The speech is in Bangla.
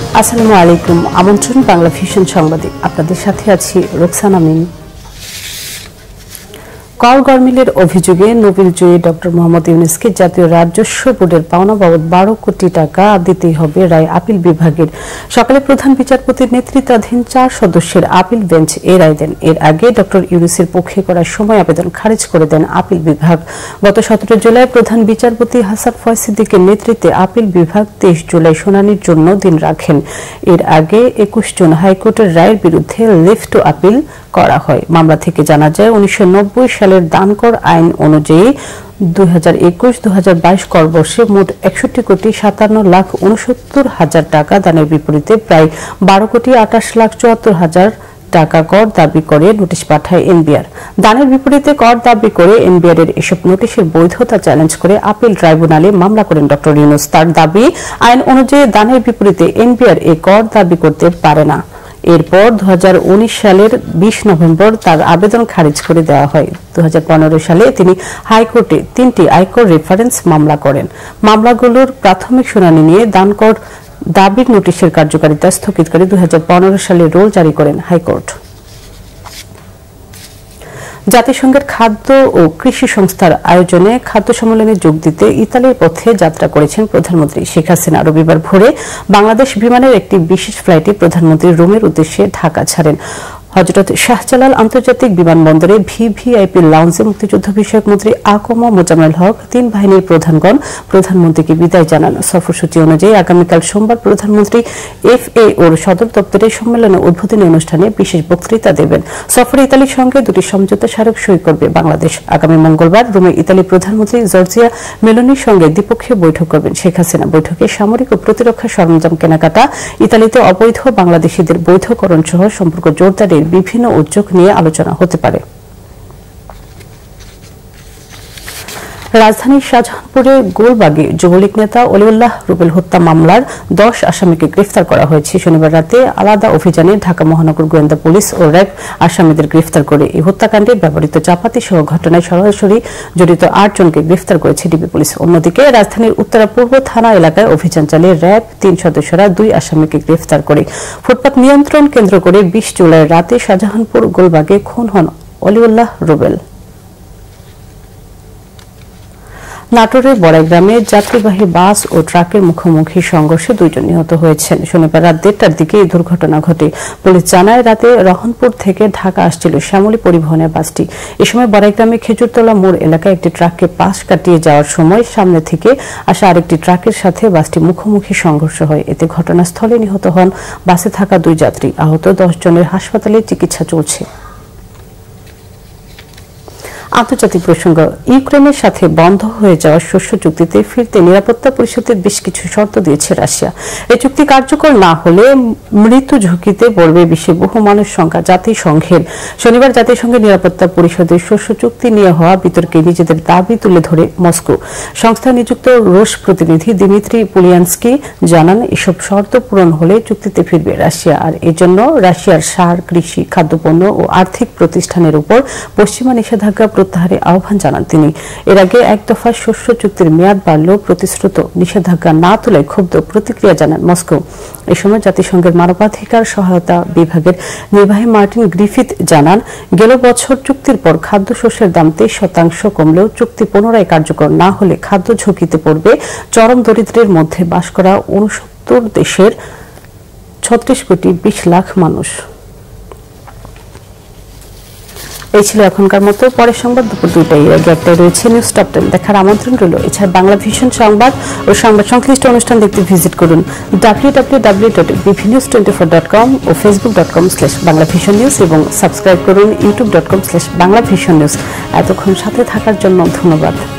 আসসালামু আলাইকুম। আমন্ত্রণ বাংলা ভিশন সংবাদে, আপনাদের সাথে আছি রোকসানা আমিন। কর গরমিলের অভিযোগে নোবেল জয়ী ডক্টর মোহাম্মদ ইউনূসকে জাতীয় রাজস্ব বোর্ডের পাওনা বাবদ 12 কোটি টাকা দিতেই হবে রায় আপিল বিভাগের। সকালে প্রধান বিচারপতির নেতৃত্বাধীন 4 সদস্যের আপিল বেঞ্চ এ রায় দেন। এর আগে ডক্টর ইউনূসের পক্ষে করা সময় আবেদন খারিজ করে দেন আপিল বিভাগ। গত 17 জুলাই প্রধান বিচারপতি হাসান ফয়েজ সিদ্দিকের নেতৃত্বে আপিল বিভাগ 23 জুলাই শুনানির জন্য দিন রাখেন। এর আগে 21 জুন হাইকোর্টের রায়ের বিরুদ্ধে লিভ টু আপিল করা হয়। মামলা থেকে জানা যায় 1990 সালের দানকর আইন অনুযায়ী 2021-2022 কর বর্ষে মোট 61,57,69,000 টাকা দানের বিপরীতে প্রায় 12,28,74,000 টাকা কর দাবি করে নোটিশ পাঠায় এনবিআর। দানের বিপরীতে কর দাবি করে এনবিআর এর এসব নোটিশের বৈধতা চ্যালেঞ্জ করে আপিল ট্রাইব্যুনালে মামলা করেন ডক্টর ইউনূস। তার দাবি, আইন অনুযায়ী দানের বিপরীতে এনবিআর এ কর দাবি করতে পারে না। এরপর 2019 সালের 20 নভেম্বর তার আবেদন খারিজ করে দেওয়া হয়। 2015 সালে তিনি হাইকোর্টে 3টি আয়কর রেফারেন্স মামলা করেন। মামলাগুলোর প্রাথমিক শুনানি নিয়ে দানকর দাবির নোটিশের কার্যকারিতা স্থগিত করে 2015 সালে রুল জারি করেন হাইকোর্ট। জাতিসংঘের খাদ্য ও কৃষি সংস্থার আয়োজনে খাদ্য সম্মেলনে যোগ দিতে ইতালির পথে যাত্রা করেছেন প্রধানমন্ত্রী শেখ হাসিনা। রবিবার ভোরে বাংলাদেশ বিমানের একটি বিশেষ ফ্লাইটে প্রধানমন্ত্রী রোমের উদ্দেশ্যে ঢাকা ছাড়েন। হযরত শাহজালাল আন্তর্জাতিক বিমানবন্দরে ভিভিআইপি লাউঞ্জে মুক্তিযুদ্ধ বিষয়ক মন্ত্রী আকম মোজাম্মেল হক, 3 বাহিনীর প্রধানগণ প্রধানমন্ত্রীকে বিদায় জানান। সফরসূচি অনুযায়ী আগামীকাল সোমবার প্রধানমন্ত্রী FAOর সদর দপ্তরে সম্মেলনে উদ্বোধনী অনুষ্ঠানে বিশেষ বক্তৃতা দেবেন। সফরে ইতালির সঙ্গে 2টি সমঝোতা স্মারক সই করবে বাংলাদেশ। আগামী মঙ্গলবার রোমে ইতালি প্রধানমন্ত্রী জর্জিয়া মেলোনির সঙ্গে দ্বিপক্ষীয় বৈঠক করবেন শেখ হাসিনা। বৈঠকে সামরিক ও প্রতিরক্ষা সরঞ্জাম কেনাকাটা, ইতালিতে অবৈধ বাংলাদেশিদের বৈধকরণ সহ সম্পর্ক জোরদারের বিভিন্ন উদ্যোগ নিয়ে আলোচনা হতে পারে। রাজধানীর শাহজাহানপুরে গোলবাগে যুবলীগ নেতা অলিউল্লাহ রুবেল হত্যা মামলার 10 আসামিকে গ্রেফতার করা হয়েছে। শনিবার রাতে আলাদা অভিযানে ঢাকা মহানগর গোয়েন্দা পুলিশ ও র্যাব আসামিদের গ্রেফতার করে এই হত্যাকাণ্ডে ব্যবহৃত চাপাতি সহ ঘটনায় সরাসরি জড়িত 8 জনকে গ্রেফতার করেছে ডিবি পুলিশ। অন্যদিকে রাজধানীর উত্তরা পূর্ব থানা এলাকায় অভিযান চালিয়ে র্যাব 3 সদস্যরা 2 আসামিকে গ্রেফতার করে। ফুটপাত নিয়ন্ত্রণ কেন্দ্র করে 20 জুলাই রাতে শাহজাহানপুর গোলবাগে খুন হন অলিউল্লাহ রুবেল। নাটোরের বড়াইগ্রামে যাত্রীবাহী বাস ও ট্রাকের মুখোমুখি সংঘর্ষে 2 জন নিহত হয়েছেন। শনিবার রাত 1:30টার দিকে এই দুর্ঘটনা ঘটে। পুলিশ জানায়, রাতে রহনপুর থেকে ঢাকা আসছিল শ্যামলী পরিবহনের বাসটি। এ সময় বড়াইগ্রামে খেজুরতলা মোড় এলাকায় একটি ট্রাককে পাশ কাটিয়ে যাওয়ার সময় সামনে থেকে আসা আরেকটি ট্রাকের সাথে বাসটি মুখোমুখি সংঘর্ষ হয়। এতে ঘটনাস্থলে নিহত হন বাসে থাকা 2 যাত্রী। আহত 10 জনের হাসপাতালে চিকিৎসা চলছে। আন্তর্জাতিক প্রসঙ্গ, ইউক্রেনের সাথে বন্ধ হয়ে যাওয়া শস্য চুক্তিতে ফিরতে নিরাপত্তা পরিষদের বেশ কিছু শর্ত দিয়েছে রাশিয়া। এই চুক্তি কার্যকর না হলে মৃত্যু ঝুঁকিতে পড়বে বিশ্বের বহু মানুষ সংখ্যা। জাতিসংঘের শনিবার জাতিসংঘের নিরাপত্তা পরিষদের শস্য চুক্তি নিয়ে হওয়া বিতর্কে নিজেদের দাবি তুলে ধরে মস্কো। সংস্থা নিযুক্ত রুশ প্রতিনিধি দিমিত্রি পুলিয়ানস্কি জানান, এসব শর্ত পূরণ হলে চুক্তিতে ফিরবে রাশিয়া। আর এজন্য রাশিয়ার সার, কৃষি, খাদ্যপণ্য ও আর্থিক প্রতিষ্ঠানের উপর পশ্চিমা নিষেধাজ্ঞা প্রত্যাহারে আহ্বান জানান তিনি। এর আগে এক দফা শস্য চুক্তির মেয়াদ বাড়লেও প্রতিশ্রুত নিষেধাজ্ঞা না তুলে ক্ষুব্ধ প্রতিক্রিয়া জানান মস্কো। এ সময় জাতিসংঘের মানবাধিকার সহায়তা বিভাগের নির্বাহী মার্টিন গ্রিফিথ জানান, গেল বছর চুক্তির পর খাদ্যশস্যের দাম 23% কমলেও চুক্তি পুনরায় কার্যকর না হলে খাদ্য ঝুঁকিতে পড়বে চরম দরিদ্রের মধ্যে বাস করা 69 দেশের 36 কোটি 20 লাখ মানুষ। এই ছিল এখনকার মতো। পরের সংবাদ দুপুর 2টায়। আগে একটা রয়েছে নিউজ টপ 10 দেখার আমন্ত্রণ রইল। এছাড়া বাংলা ভিশন সংবাদ ও সংবাদ সংশ্লিষ্ট অনুষ্ঠান দেখতে ভিজিট করুন www.bvnews24.com ও facebook.com/banglavisionnews এবং সাবস্ক্রাইব করুন youtube.com/banglavisionnews। এতক্ষণ সাথে থাকার জন্য ধন্যবাদ।